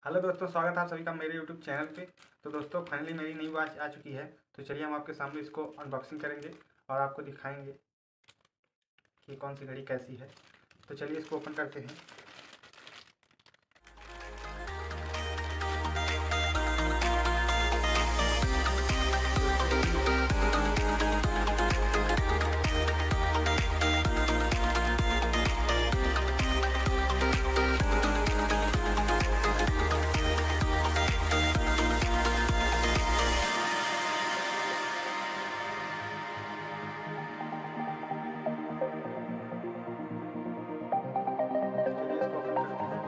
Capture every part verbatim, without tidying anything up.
Hello दोस्तों, स्वागत है आप सभी का मेरे यूट्यूब चैनल पे। तो दोस्तों फाइनली मेरी नई वॉच आ चुकी है। तो चलिए हम आपके सामने इसको अनबॉक्सिंग करेंगे और आपको दिखाएंगे कि कौन सी घड़ी कैसी है। तो चलिए इसको ओपन करते हैं। चलिए इसको ओपन करते हैं।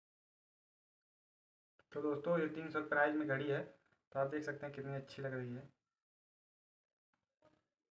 तो दोस्तों ये तीन सौ प्राइस में घड़ी है। तो आप देख सकते हैं कितनी अच्छी लग रही है।